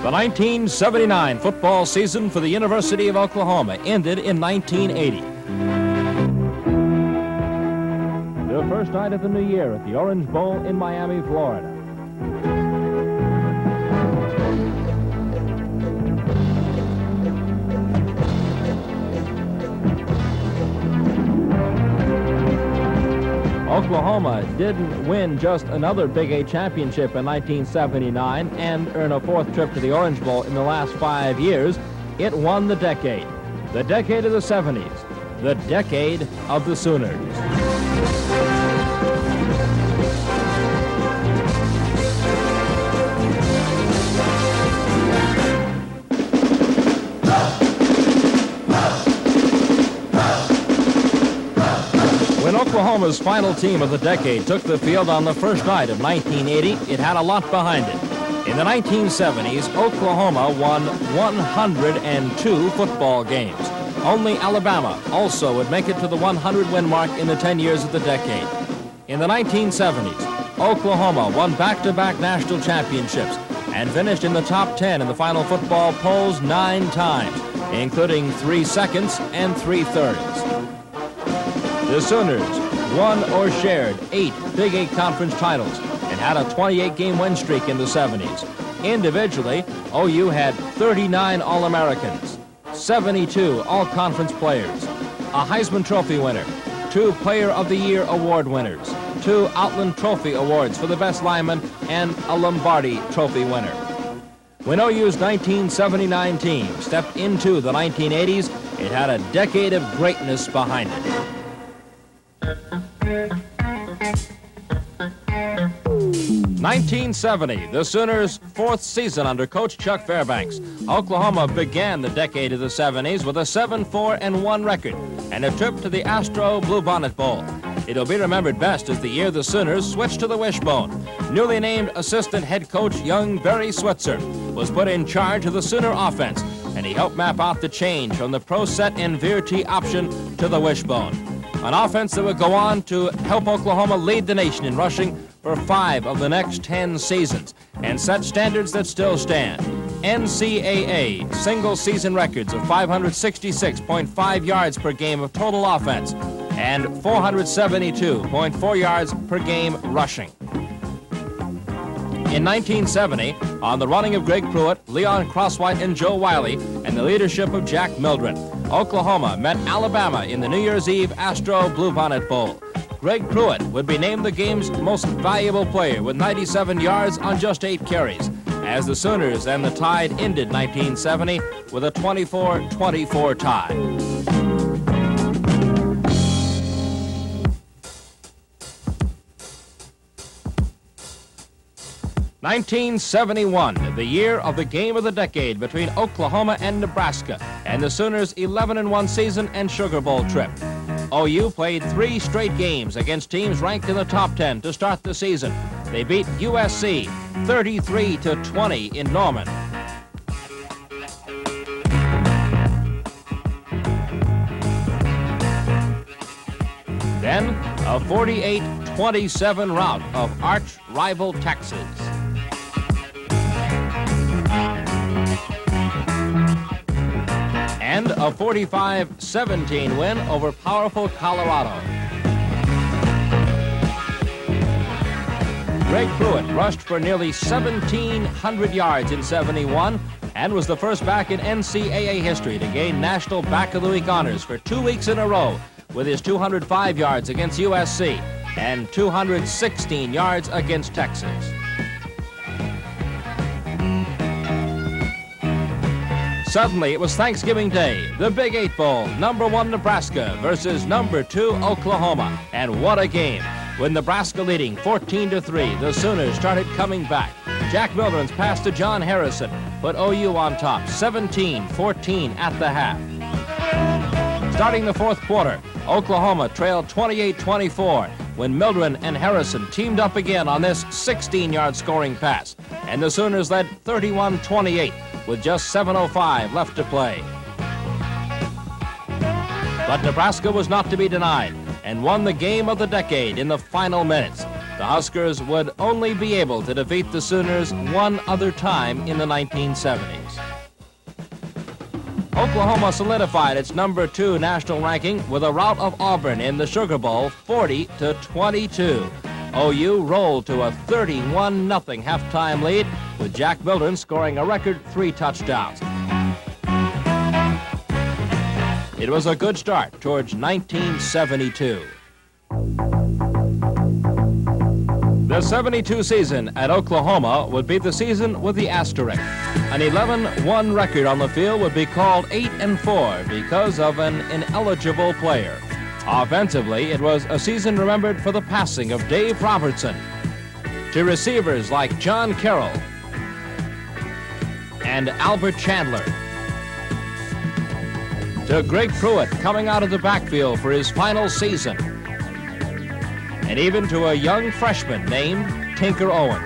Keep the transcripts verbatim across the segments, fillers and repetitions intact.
The nineteen seventy-nine football season for the University of Oklahoma ended in nineteen eighty. The first night of the new year at the Orange Bowl in Miami, Florida. Oklahoma didn't win just another Big Eight championship in nineteen seventy-nine and earn a fourth trip to the Orange Bowl in the last five years. It won the decade, the decade of the seventies, the decade of the Sooners. When Oklahoma's final team of the decade took the field on the first night of nineteen eighty, it had a lot behind it. In the nineteen seventies, Oklahoma won one hundred two football games. Only Alabama also would make it to the one hundred win mark in the ten years of the decade. In the nineteen seventies, Oklahoma won back-to-back national championships and finished in the top ten in the final football polls nine times, including three seconds and three thirds. The Sooners won or shared eight Big Eight Conference titles and had a twenty-eight game win streak in the seventies. Individually, O U had thirty-nine All-Americans, seventy-two All-Conference players, a Heisman Trophy winner, two Player of the Year award winners, two Outland Trophy awards for the best lineman, and a Lombardi Trophy winner. When O U's nineteen seventy-nine team stepped into the nineteen eighties, it had a decade of greatness behind it. nineteen seventy, the Sooners' fourth season under Coach Chuck Fairbanks. Oklahoma began the decade of the seventies with a seven four and one record and a trip to the Astro Bluebonnet Bowl. It'll be remembered best as the year the Sooners switched to the wishbone. Newly named assistant head coach young Barry Switzer was put in charge of the Sooner offense, and he helped map out the change from the pro set and veer tee option to the wishbone. An offense that would go on to help Oklahoma lead the nation in rushing for five of the next ten seasons and set standards that still stand. N C double A single-season records of five hundred sixty-six point five yards per game of total offense and four hundred seventy-two point four yards per game rushing. In nineteen seventy, on the running of Greg Pruitt, Leon Crosswhite, and Joe Wiley, and the leadership of Jack Mildren, Oklahoma met Alabama in the New Year's Eve Astro Bluebonnet Bowl. Greg Pruitt would be named the game's most valuable player with ninety-seven yards on just eight carries, as the Sooners and the Tide ended nineteen seventy with a twenty-four twenty-four tie. nineteen seventy-one, the year of the game of the decade between Oklahoma and Nebraska, and the Sooners' eleven and one season and Sugar Bowl trip. O U played three straight games against teams ranked in the top ten to start the season. They beat U S C thirty-three to twenty in Norman. Then a forty-eight twenty-seven rout of arch rival Texas. And a forty-five seventeen win over powerful Colorado. Greg Pruitt rushed for nearly seventeen hundred yards in seventy-one and was the first back in N C double A history to gain National Back of the Week honors for two weeks in a row with his two hundred five yards against U S C and two hundred sixteen yards against Texas. Suddenly, it was Thanksgiving Day, the Big Eight Bowl, number one Nebraska versus number two Oklahoma. And what a game. With Nebraska leading fourteen to three, the Sooners started coming back. Jack Mildren's pass to John Harrison put O U on top, seventeen fourteen at the half. Starting the fourth quarter, Oklahoma trailed twenty-eight twenty-four when Mildren and Harrison teamed up again on this sixteen yard scoring pass. And the Sooners led thirty-one twenty-eight. With just seven oh five left to play. But Nebraska was not to be denied and won the game of the decade in the final minutes. The Huskers would only be able to defeat the Sooners one other time in the nineteen seventies. Oklahoma solidified its number two national ranking with a rout of Auburn in the Sugar Bowl, forty to twenty-two. O U rolled to a thirty-one nothing halftime lead, with Jack Mildren scoring a record three touchdowns. It was a good start towards nineteen seventy-two. The seventy-two season at Oklahoma would be the season with the asterisk. An eleven one record on the field would be called eight and four because of an ineligible player. Offensively, it was a season remembered for the passing of Dave Robertson to receivers like John Carroll and Albert Chandler, to Greg Pruitt coming out of the backfield for his final season, and even to a young freshman named Tinker Owens.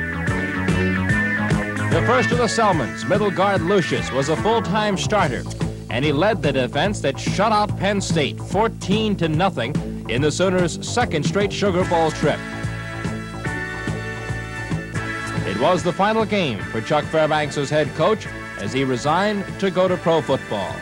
The first of the Selmans, middle guard Lucius, was a full-time starter, and he led the defense that shut out Penn State fourteen to nothing in the Sooners' second straight Sugar Bowl trip. It was the final game for Chuck Fairbanks as head coach as he resigned to go to pro football.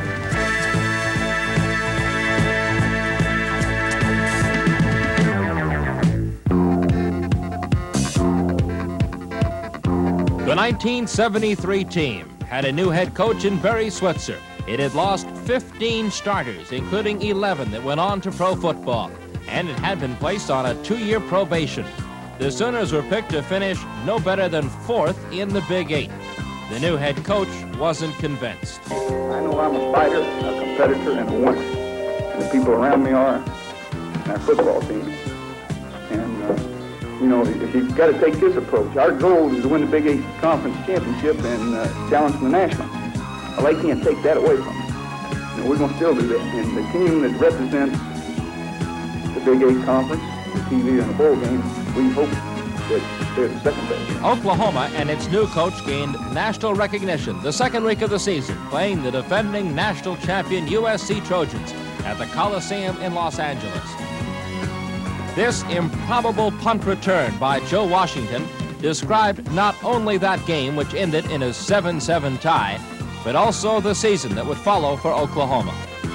The nineteen seventy-three team had a new head coach in Barry Switzer. It had lost fifteen starters, including eleven that went on to pro football, and it had been placed on a two-year probation. The Sooners were picked to finish no better than fourth in the Big Eight. The new head coach wasn't convinced. I know I'm a fighter, a competitor, and a winner. And the people around me are, and our football team. And, uh, you know, you've got to take this approach. Our goal is to win the Big Eight Conference Championship and uh, challenge for the national. Well, they can't take that away from us. You know, we're going to still do that. And the team that represents the Big Eight Conference, the T V and the bowl game, we hope that they're the second best. Oklahoma and its new coach gained national recognition the second week of the season, playing the defending national champion U S C Trojans at the Coliseum in Los Angeles. This improbable punt return by Joe Washington described not only that game, which ended in a seven seven tie, but also the season that would follow for Oklahoma.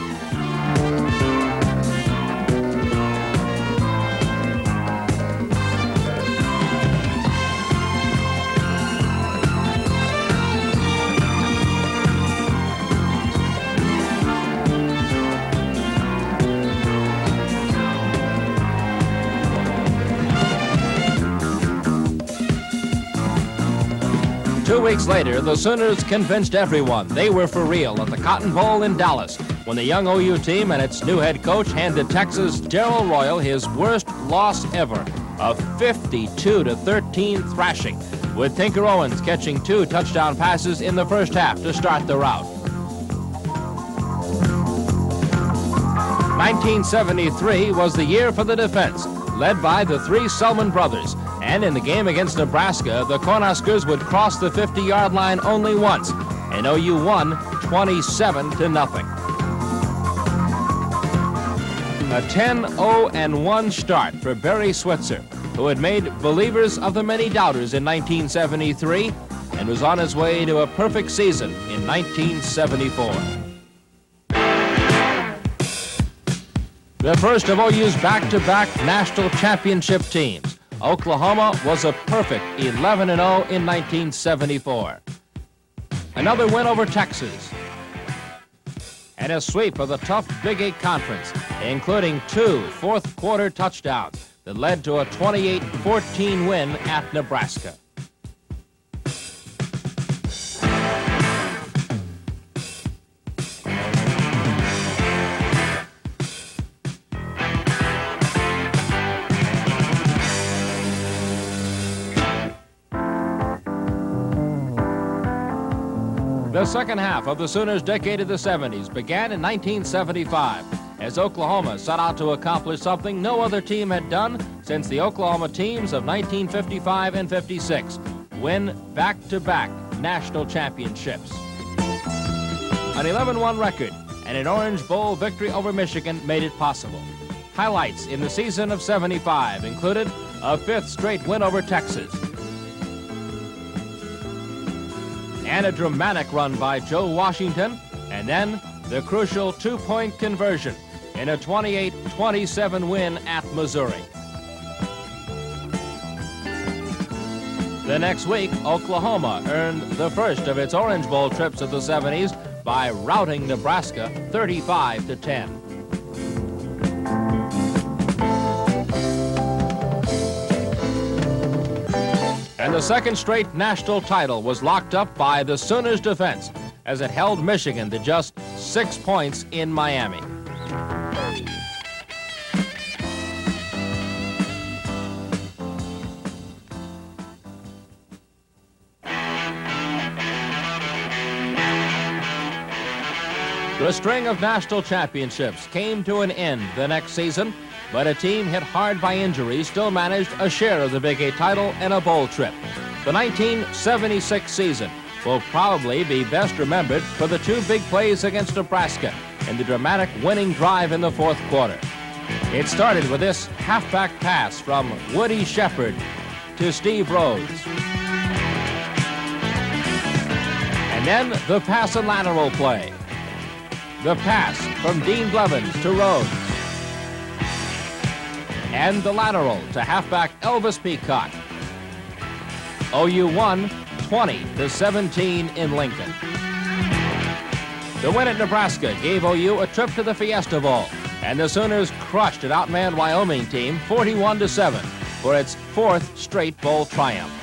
Two weeks later, the Sooners convinced everyone they were for real at the Cotton Bowl in Dallas when the young O U team and its new head coach handed Texas' Darrell Royal his worst loss ever, a fifty-two to thirteen thrashing, with Tinker Owens catching two touchdown passes in the first half to start the rout. nineteen seventy-three was the year for the defense, led by the three Selman brothers. And in the game against Nebraska, the Cornhuskers would cross the fifty-yard line only once, and O U won twenty-seven to nothing. A ten oh one start for Barry Switzer, who had made believers of the many doubters in nineteen seventy-three and was on his way to a perfect season in nineteen seventy-four. The first of O U's back-to-back national championship teams, Oklahoma was a perfect eleven and oh in nineteen seventy-four. Another win over Texas, and a sweep of the tough Big Eight Conference, including two fourth-quarter touchdowns that led to a twenty-eight fourteen win at Nebraska. The second half of the Sooners' decade of the seventies began in nineteen seventy-five as Oklahoma set out to accomplish something no other team had done since the Oklahoma teams of nineteen fifty-five and fifty-six, win back-to-back national championships. An eleven one record and an Orange Bowl victory over Michigan made it possible. Highlights in the season of seventy-five included a fifth straight win over Texas. And a dramatic run by Joe Washington, and then the crucial two-point conversion in a twenty-eight twenty-seven win at Missouri. The next week, Oklahoma earned the first of its Orange Bowl trips of the seventies by routing Nebraska thirty-five to ten. And the second straight national title was locked up by the Sooners' defense as it held Michigan to just six points in Miami. The string of national championships came to an end the next season, but a team hit hard by injuries still managed a share of the Big Eight title and a bowl trip. The nineteen seventy-six season will probably be best remembered for the two big plays against Nebraska and the dramatic winning drive in the fourth quarter. It started with this halfback pass from Woody Shepard to Steve Rhodes. And then the pass and lateral play. The pass from Dean Blevins to Rhodes. And the lateral to halfback Elvis Peacock. O U won twenty to seventeen in Lincoln. The win at Nebraska gave O U a trip to the Fiesta Bowl, and the Sooners crushed an outmanned Wyoming team forty-one to seven for its fourth straight bowl triumph.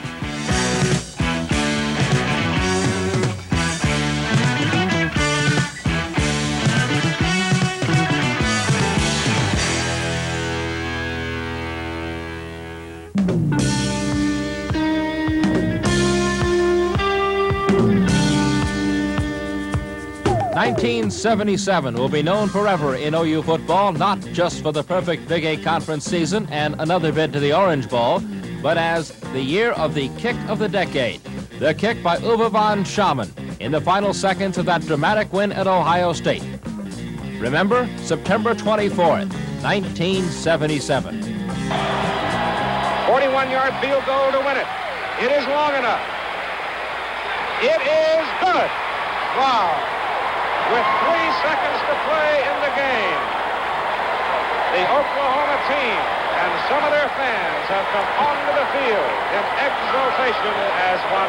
nineteen seventy-seven will be known forever in O U football, not just for the perfect Big Eight Conference season and another bid to the Orange Bowl, but as the year of the kick of the decade. The kick by Uwe von Schamann in the final seconds of that dramatic win at Ohio State. Remember, September twenty-fourth, nineteen seventy-seven. forty-one-yard field goal to win it. It is long enough. It is good. Wow. With three seconds to play in the game, the Oklahoma team and some of their fans have come onto the field in exultation as von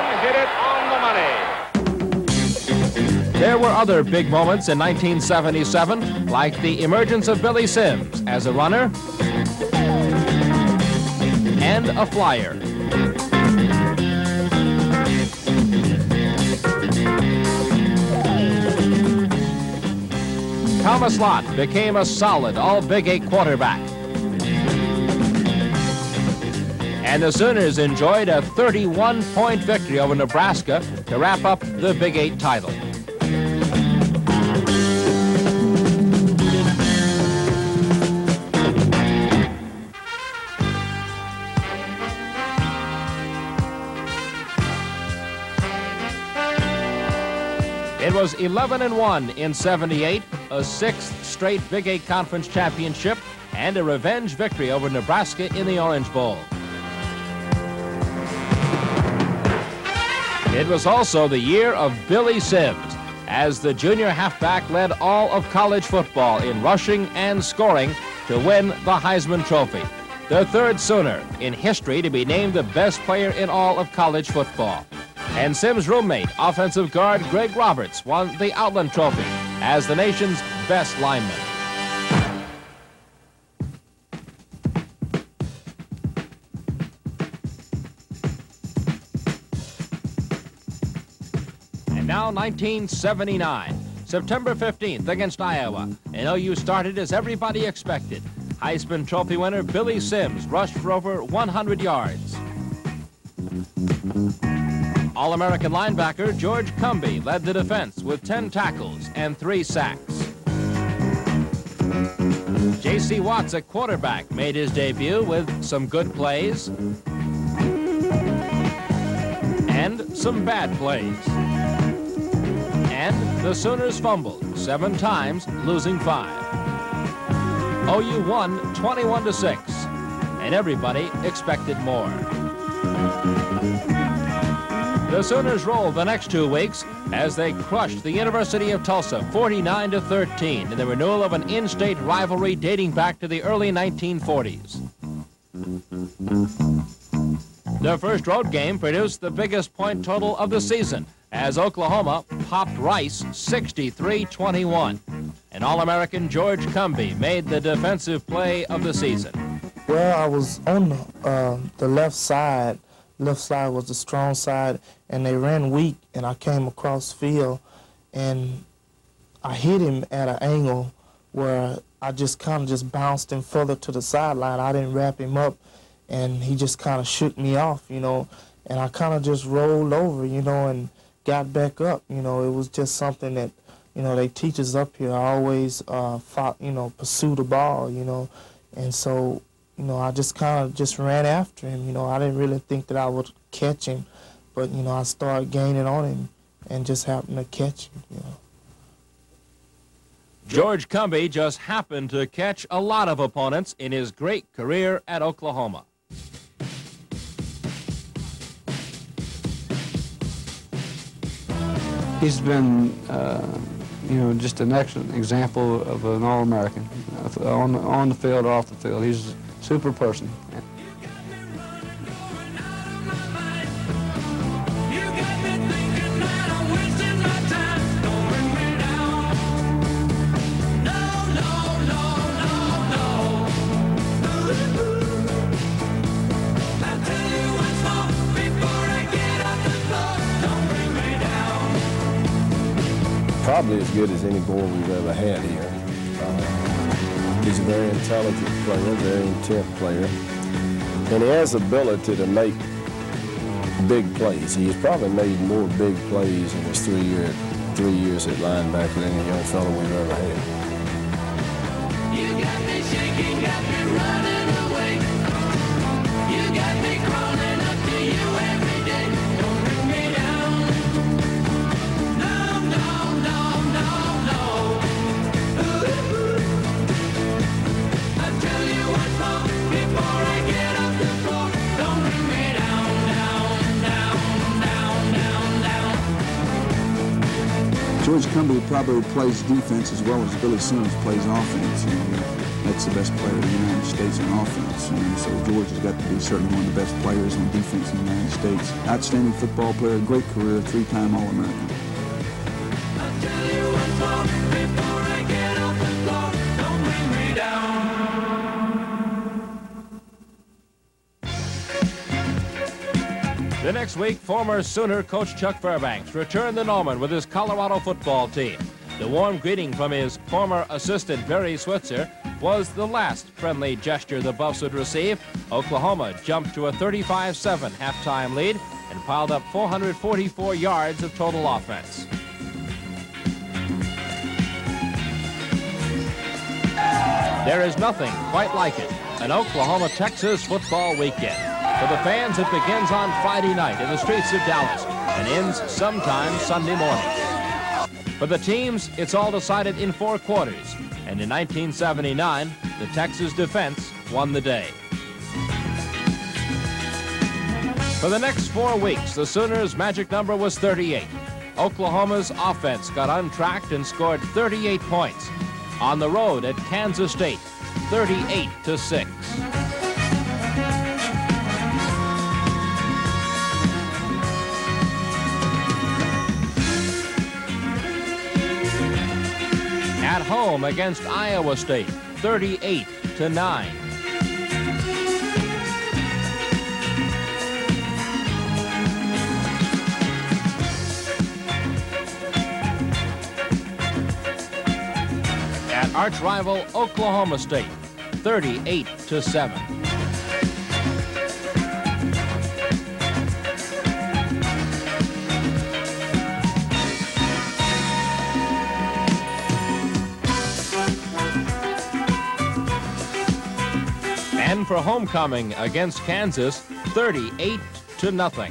Schamann hit it on the money. There were other big moments in nineteen seventy-seven, like the emergence of Billy Sims as a runner and a flyer. Thomas Lott became a solid all-Big Eight quarterback. And the Sooners enjoyed a thirty-one point victory over Nebraska to wrap up the Big Eight title. It was eleven and one in seventy-eight, a sixth straight Big Eight Conference championship, and a revenge victory over Nebraska in the Orange Bowl. It was also the year of Billy Sims, as the junior halfback led all of college football in rushing and scoring to win the Heisman Trophy, the third Sooner in history to be named the best player in all of college football. And Sims' roommate, offensive guard Greg Roberts, won the Outland Trophy as the nation's best lineman. And now nineteen seventy-nine, September fifteenth against Iowa, and O U started as everybody expected. Heisman Trophy winner Billy Sims rushed for over one hundred yards. All-American linebacker George Cumbie led the defense with ten tackles and three sacks. J C Watts at quarterback made his debut with some good plays and some bad plays. And the Sooners fumbled seven times, losing five. O U won twenty-one to six. and everybody expected more. The Sooners rolled the next two weeks as they crushed the University of Tulsa forty-nine to thirteen in the renewal of an in-state rivalry dating back to the early nineteen forties. The first road game produced the biggest point total of the season as Oklahoma popped Rice sixty-three twenty-one. And All-American George Cumbie made the defensive play of the season. Well, I was on the, uh, the left side. Left side was the strong side, and they ran weak, and I came across field, and I hit him at an angle where I just kind of just bounced him further to the sideline. I didn't wrap him up, and he just kind of shook me off, you know, and I kind of just rolled over, you know, and got back up. You know, it was just something that, you know, they teach us up here. I always, uh, fought, you know, pursue the ball, you know, and so, you know, I just kind of just ran after him. You know, I didn't really think that I would catch him, but, you know, I started gaining on him and just happened to catch him, you know. George Cumbie just happened to catch a lot of opponents in his great career at Oklahoma. He's been, uh, you know, just an excellent example of an All-American, uh, on, on the field or off the field. He's a super person. Probably as good as any boy we've ever had here. Uh, he's a very intelligent player, very intent player, and he has the ability to make big plays. He's probably made more big plays in his three year three years at linebacker than any young fellow we've ever had. You got me shaking, got me running away. You got me crawling up to you every day. Don't bring me down. No, no, no, no, no. I'll tell you what's wrong before I get off the floor. Don't bring me down, down, down, down, down, down. George Cumbie probably plays defense as well as Billy Simmons plays offense. You know, that's the best player in the United States on offense. You know, so George has got to be certainly one of the best players on defense in the United States. Outstanding football player, great career, three-time All-American. I'll tell you what's wrong before I get off the floor. Don't bring me down. The next week, former Sooner coach Chuck Fairbanks returned to Norman with his Colorado football team. The warm greeting from his former assistant, Barry Switzer, was the last friendly gesture the Buffs would receive. Oklahoma jumped to a thirty-five seven halftime lead and piled up four hundred forty-four yards of total offense. There is nothing quite like it, an Oklahoma-Texas football weekend. For the fans, it begins on Friday night in the streets of Dallas and ends sometime Sunday morning. For the teams, it's all decided in four quarters, and in nineteen seventy-nine, the Texas defense won the day. For the next four weeks, the Sooners' magic number was thirty-eight. Oklahoma's offense got untracked and scored thirty-eight points. On the road at Kansas State, thirty-eight to six. At home against Iowa State, thirty-eight to nine. At arch rival Oklahoma State, thirty-eight to seven. And for homecoming against Kansas, thirty-eight to nothing.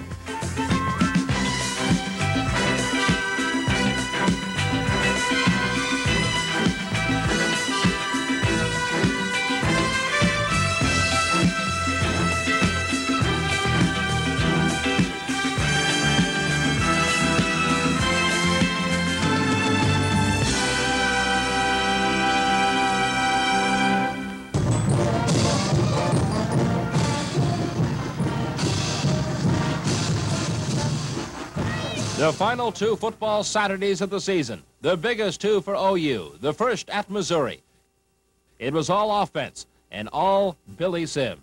The final two football Saturdays of the season, the biggest two for O U, the first at Missouri. It was all offense and all Billy Sims.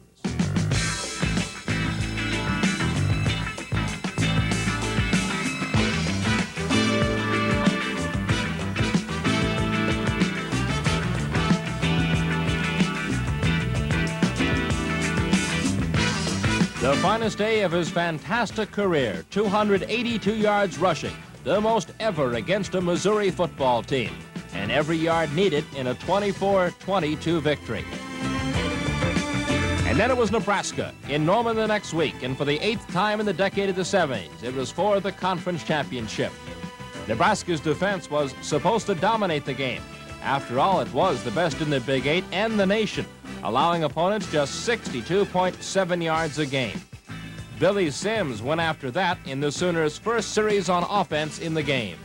The finest day of his fantastic career, two hundred eighty-two yards rushing, the most ever against a Missouri football team, and every yard needed in a twenty-four twenty-two victory. And then it was Nebraska in Norman the next week, and for the eighth time in the decade of the seventies, it was for the conference championship. Nebraska's defense was supposed to dominate the game. After all, it was the best in the Big Eight and the nation, allowing opponents just sixty-two point seven yards a game. Billy Sims went after that in the Sooners' first series on offense in the game.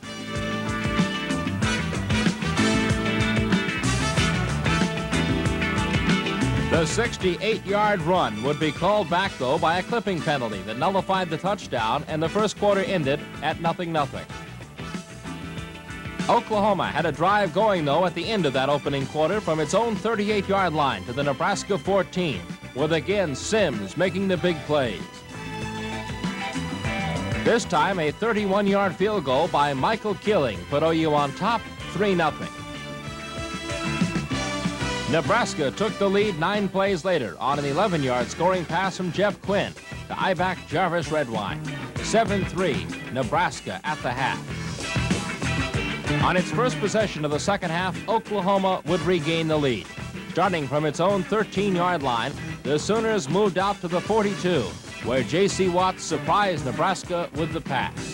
The sixty-eight yard run would be called back, though, by a clipping penalty that nullified the touchdown, and the first quarter ended at nothing nothing. Oklahoma had a drive going, though, at the end of that opening quarter from its own thirty-eight yard line to the Nebraska fourteen, with again Sims making the big plays. This time, a thirty-one yard field goal by Michael Killing put O U on top, three nothing. Nebraska took the lead nine plays later on an eleven yard scoring pass from Jeff Quinn to Iback Jarvis Redwine. seven three, Nebraska at the half. On its first possession of the second half, Oklahoma would regain the lead. Starting from its own thirteen yard line, the Sooners moved out to the forty-two, where J C Watts surprised Nebraska with the pass.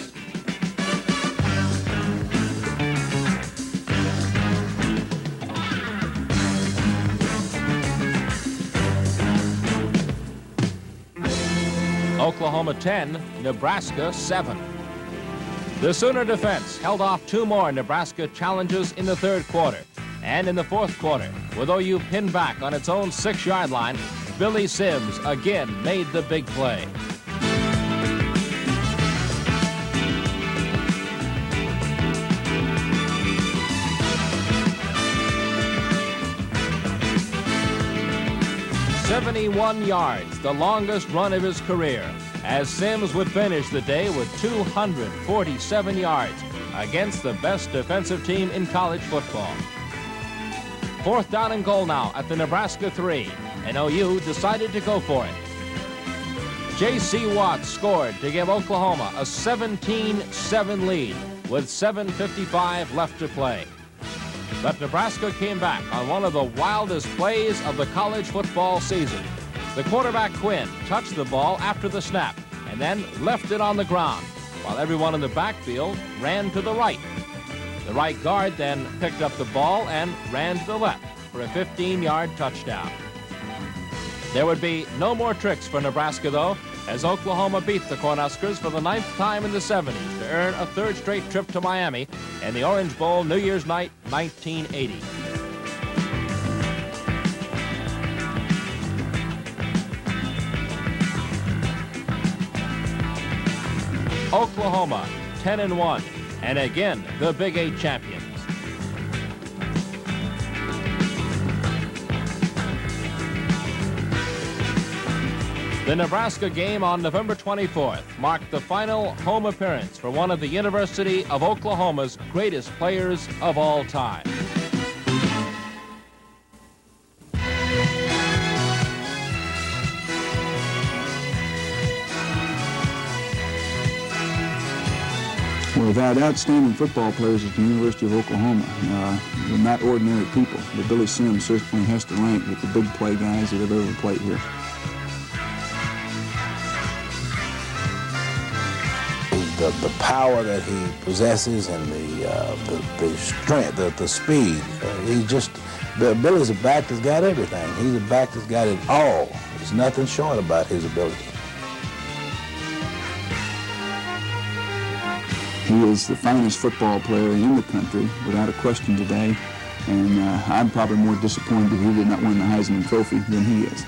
Oklahoma ten, Nebraska seven. The Sooner defense held off two more Nebraska challenges in the third quarter. And in the fourth quarter, with O U pinned back on its own six yard line, Billy Sims again made the big play. seventy-one yards, the longest run of his career, as Sims would finish the day with two hundred forty-seven yards against the best defensive team in college football. Fourth down and goal now at the Nebraska three, and O U decided to go for it. J C Watts scored to give Oklahoma a seventeen seven lead with seven fifty-five left to play. But Nebraska came back on one of the wildest plays of the college football season. The quarterback Quinn touched the ball after the snap and then left it on the ground, while everyone in the backfield ran to the right. The right guard then picked up the ball and ran to the left for a fifteen yard touchdown. There would be no more tricks for Nebraska, though, as Oklahoma beat the Cornhuskers for the ninth time in the seventies to earn a third straight trip to Miami in the Orange Bowl New Year's night, nineteen eighty. Oklahoma, ten and one, and again, the Big Eight champions. The Nebraska game on November twenty-fourth marked the final home appearance for one of the University of Oklahoma's greatest players of all time. Well, we've had outstanding football players at the University of Oklahoma. Uh, they're not ordinary people, but Billy Sims certainly has to rank with the big play guys that have ever played here. The, the power that he possesses and the uh, the, the strength, the, the speed, uh, he just, Billy's a back that's got everything. He's a back that's got it all. There's nothing short about his ability. He is the finest football player in the country, without a question today, and uh, I'm probably more disappointed that he did not win the Heisman Trophy than he is.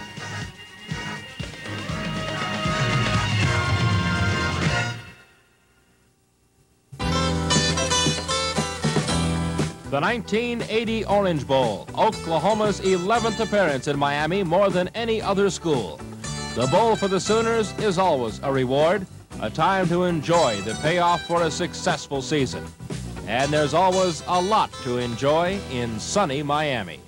the nineteen eighty Orange Bowl, Oklahoma's eleventh appearance in Miami, more than any other school. The bowl for the Sooners is always a reward, a time to enjoy the payoff for a successful season. And there's always a lot to enjoy in sunny Miami.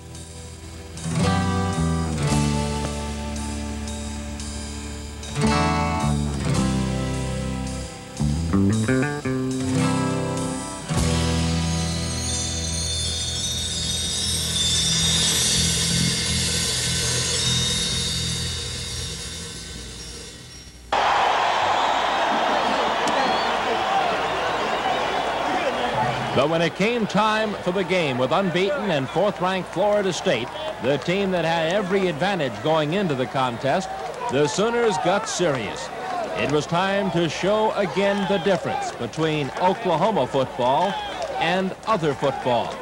But when it came time for the game with unbeaten and fourth-ranked Florida State, the team that had every advantage going into the contest, the Sooners got serious. It was time to show again the difference between Oklahoma football and other football.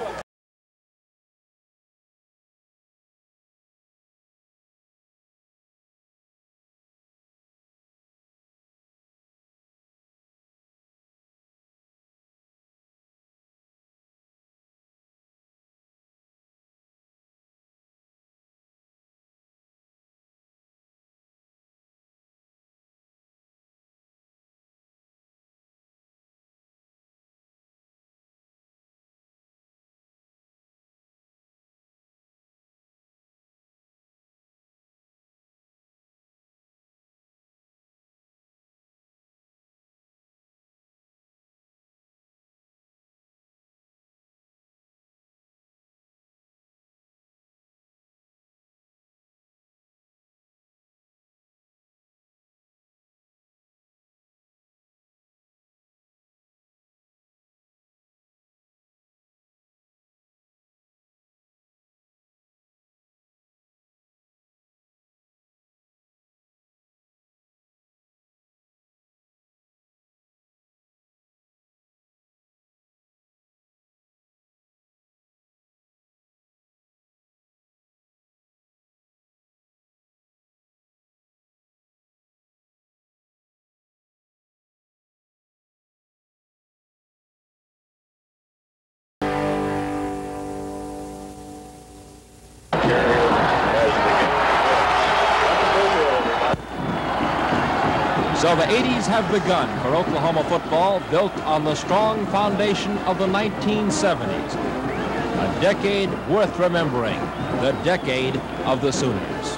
So the eighties have begun for Oklahoma football, built on the strong foundation of the nineteen seventies. A decade worth remembering, the decade of the Sooners.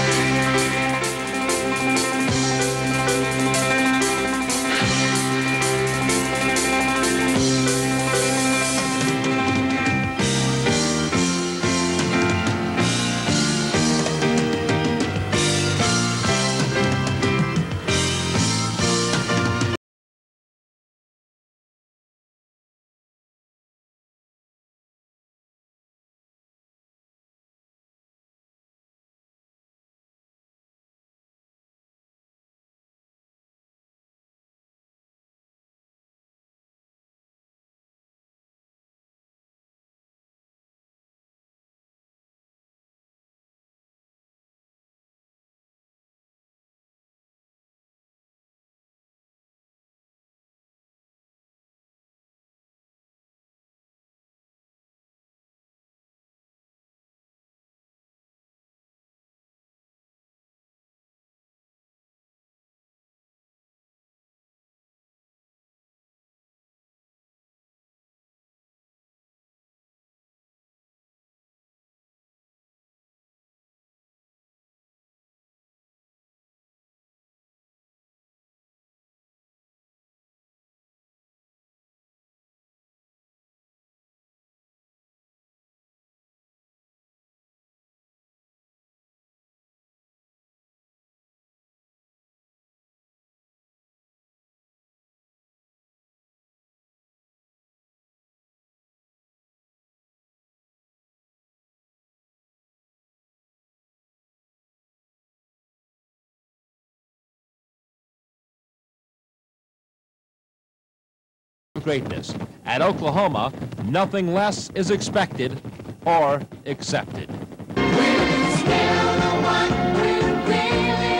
Greatness. At Oklahoma, nothing less is expected or accepted. We're still the one we really